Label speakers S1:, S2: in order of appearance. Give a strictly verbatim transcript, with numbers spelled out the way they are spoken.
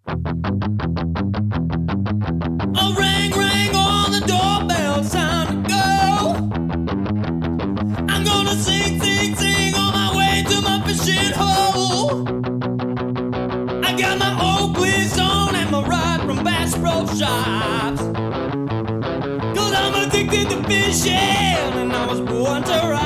S1: Oh, ring, ring on the doorbell, it's time to go. I'm gonna sing, sing, sing on my way to my fishing hole. I got my Oakley's on and my ride from Bass Pro Shops. Cause I'm addicted to fishing and I was born to ride.